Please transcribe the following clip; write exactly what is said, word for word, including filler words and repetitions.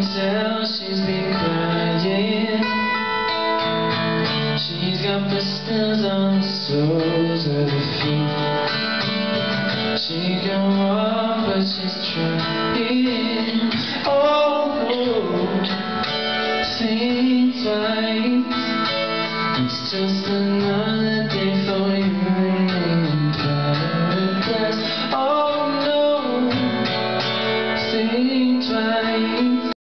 tell she's been crying. She's got blisters on the soles of her feet. She can walk but she's trying. Oh,